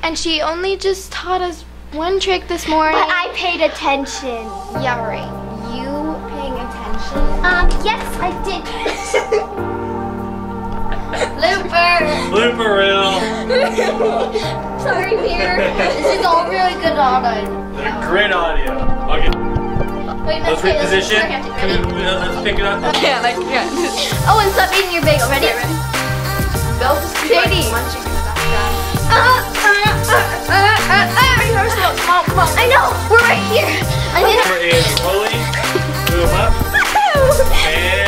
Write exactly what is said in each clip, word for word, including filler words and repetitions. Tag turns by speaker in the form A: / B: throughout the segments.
A: and she only just taught us one trick this morning.
B: But I paid attention.
A: Yeah, right. You paying attention?
B: Um, yes, I did.
A: Looper!
C: Blooper reel.
A: Sorry, Peter. This is all really good audio.
C: Great audio. Okay.
A: Wait, no,
C: Let's
A: okay,
C: reposition.
A: let's,
C: Can we, uh, let's pick it up.
A: I can't, I can't. Oh, and stop eating your bagel. Ready? Ready?
D: They'll just be like munching in the background.
A: Uh, uh, uh, uh, uh, uh. Rehearsal. Come on, come on. I know. We're right here. I need
C: Number is rolling. Move up. And.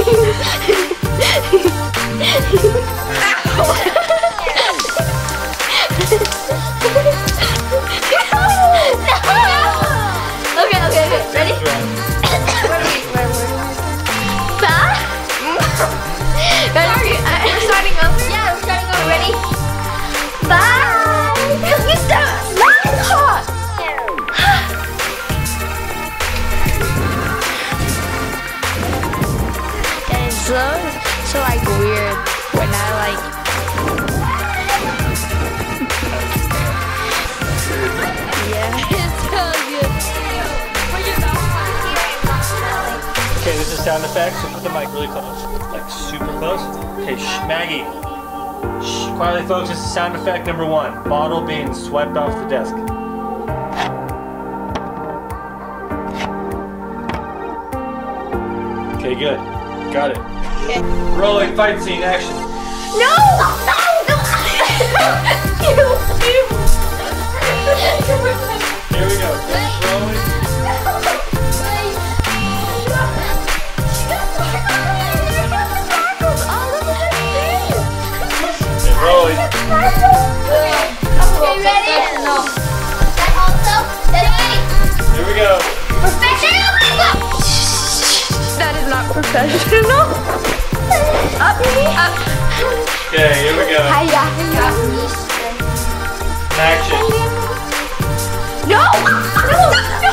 A: Okay, okay, okay. Ready? Back? Sorry, we're starting over? Yeah, we're starting over. Ready? Bye! You stop! Stop!
B: And it's so, so like weird when I like. Yeah, it's so good.
C: Okay, this is sound effects. So put the mic really close, like super close. Okay, shh, Maggie. Shh, quietly, folks. This is sound effect number one. Bottle being swiped off the desk. Okay, good. Got it.
A: Okay.
C: Rolling fight scene action.
A: No! No! No! You! You!
C: Here we go. That's rolling. Okay, rolling.
A: Okay, ready? No. That also? Ready?
C: Here we go.
A: Professional!
B: That is not professional.
A: Up, up.
C: Okay, here we go.
A: Hiya, hiya.
C: Action.
A: No! No! No!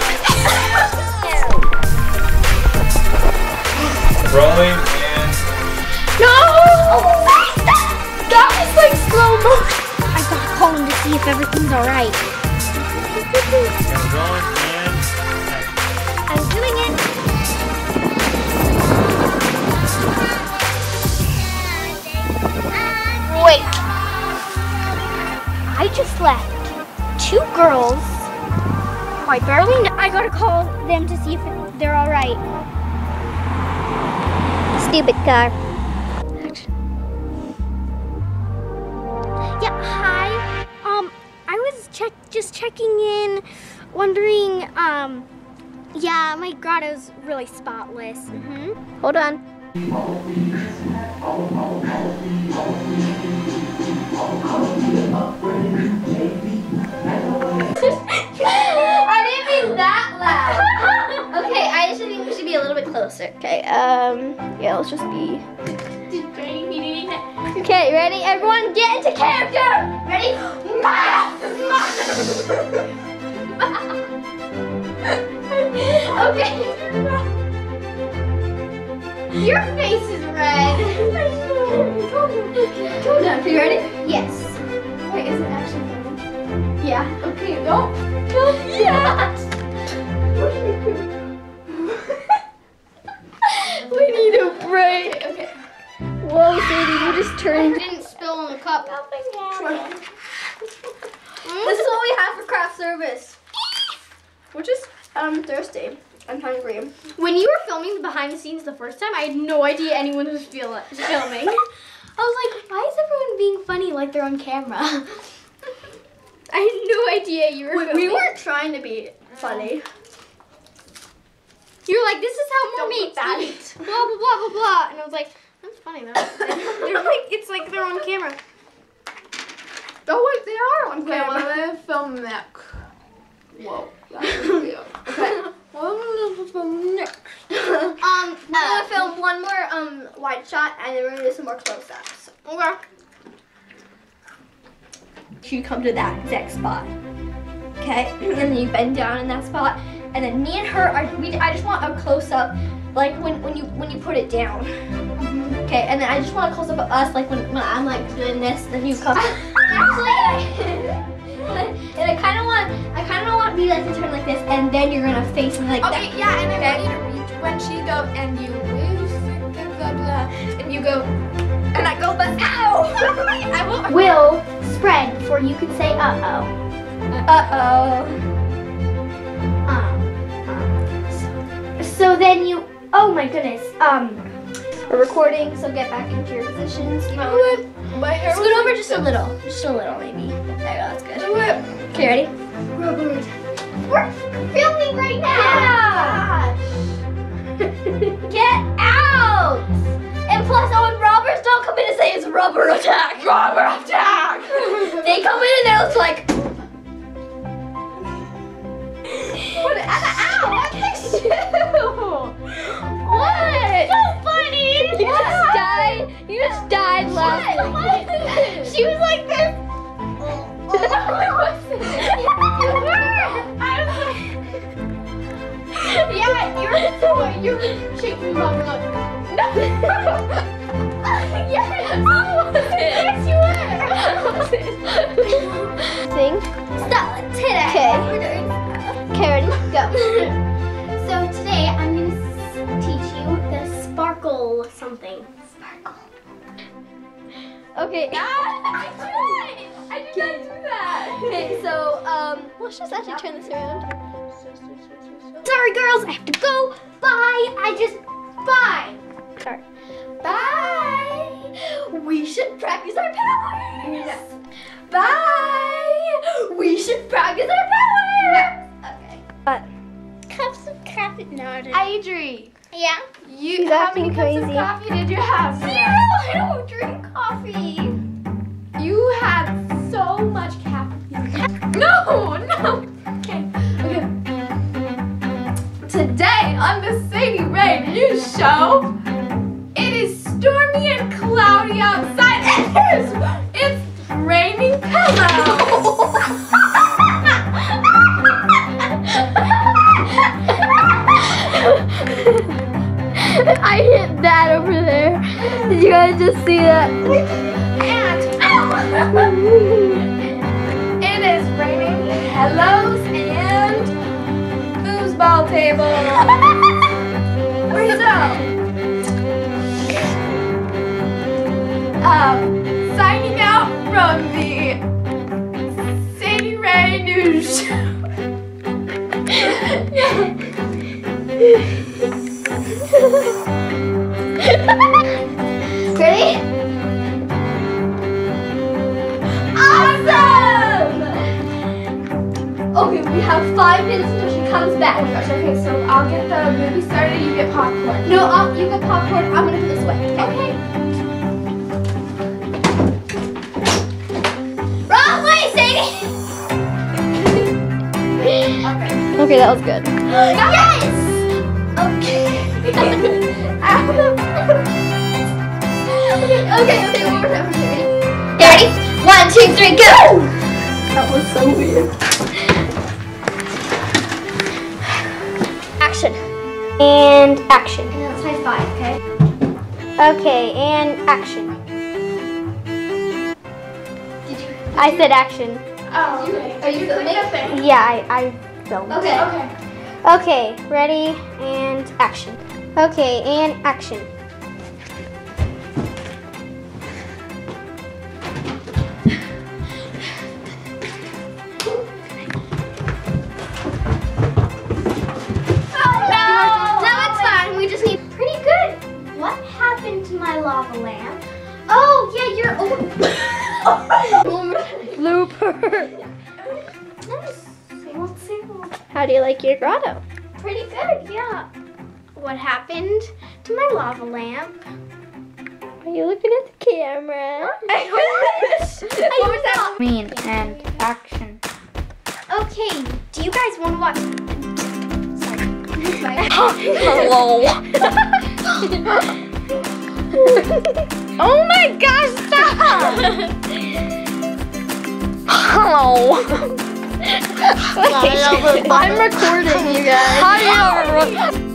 C: Rolling and.
A: No! That was like slow motion.
B: I gotta call him to see if everything's alright.
C: Okay, rolling and. Action.
B: I'm doing it.
A: Wait.
B: I just left two girls. I barely kn- I gotta call them to see if they're alright. Stupid car. Yeah, hi. Um, I was check just checking in, wondering, um, yeah, my grotto's really spotless. Mm-hmm. Hold on.
A: I didn't mean that loud. Okay, I just think we should be a little bit closer. Okay, um, yeah, let's just be. Okay, ready? Everyone get into character! Ready? Okay. Your face is red. Go down. Are you ready? Yes. Wait, is it actually funny? Yeah. Okay, go. Go. Yeah. We need a break. Okay. Whoa, Sadie, you just turned. I didn't spill on the cup. This is what we have for craft service. We're just um thirsty. I'm hungry. When you were filming the behind the scenes the first time, I had no idea anyone was feel filming. I was like, why is everyone being funny like they're on camera? I had no idea you were
D: we,
A: filming.
D: we weren't trying to be funny.
A: You were like, this is how
D: Don't
A: mermaids
D: put that
A: eat. Blah, blah, blah, blah, blah. And I was like, that's funny though. They're like, it's like they're on camera.
D: Oh wait, they are on
E: Okay,
D: camera.
E: well, I'm gonna film that. Whoa. That's
D: Okay. Well, I'm gonna film next.
A: Um,
D: We're gonna film one more um wide shot, and then we're gonna do some more close-ups.
A: okay.
D: You come to that exact spot. Okay, and then you bend down in that spot, and then me and her are. We, I just want a close-up, like when when you when you put it down. Okay, and then I just want a close-up of us, like when when I'm like doing this, then you come. Actually, I, then you're gonna face me like
E: Okay,
D: that.
E: yeah, and I
D: Okay.
E: want you to reach when she goes and you blah blah, and you go, and I go, but ow! I will.
B: Will spread before you can say uh-oh.
D: Uh-oh.
B: Um, so then you, oh my goodness, um,
D: We're recording, so get back into your positions. You know,
E: My hair
D: scoot over just a little. Just a little, maybe. There you go, that's good. Okay, ready?
B: Robert, we're filming right now.
D: Get out! And plus, oh, and robbers don't come in and say it's rubber attack.
E: Robber attack!
D: They come in and they're just like,
E: What? Ow! What the
D: what? So funny. You just died. You just died laughing. She was like this.
A: Yeah, you're so you're shaking your mother like.
D: Yes, yes, you were. Sing. Stop. Today. Okay. Okay, ready? Go.
B: So today I'm going to teach you the sparkle something. Sparkle.
D: Okay.
E: I tried! I did not do that!
D: Okay, so um, let's just actually turn this around.
B: Sorry girls, I have to go. Bye. I just, bye.
D: Sorry. Bye. We should practice our powers. Bye. We should practice our powers. Okay. What?
B: Cups of coffee. No, I didn't.
E: Adri,
B: Yeah?
E: you,
D: He's
E: how
D: acting
E: many cups
D: crazy.
E: of coffee did you have today?
D: I don't drink coffee.
E: You had so much caffeine. No, no. Okay, okay. Today on the Sadie Ray News Show, it is stormy and cloudy outside, and there's, it's raining pillows.
D: I hit that over there. Did you guys just see that?
E: And it is raining hellos and foosball tables. So, um, signing out from the Sadie Ray News Show.
D: Ready? Awesome! Okay, we have five minutes until she comes back.
E: Oh my gosh, okay, so I'll get the movie started, you get popcorn.
D: No, I'll, you get popcorn. I'm gonna put this away.
E: Okay.
D: Wrong way, Sadie!
E: Okay.
D: Okay, that was good.
E: Yes!
D: Okay. okay, okay, okay, one more time. Okay, ready? You ready? One, two, three, go! That was so weird. Action.
B: And action.
D: And let's high five, okay?
B: Okay, and action. I said action.
E: Oh,
D: Are you filming?
E: thing?
B: Yeah, I, I filmed.
D: Okay.
E: Okay.
B: Okay, ready, and action. Okay, and action.
D: No, it's fine. We just need
B: Pretty good. What happened to my lava lamp? Oh, yeah, you're
D: blooper.
B: Nice. Single, single.
D: How do you like your grotto?
B: Pretty good, yeah. What happened to my lava lamp?
D: Are you looking at the camera?
B: I wish.
D: What was that?
B: Mean and action. Okay, do you guys want to watch? Sorry.
D: Hello. Oh my gosh, stop! Hello. I'm recording, you guys. How do you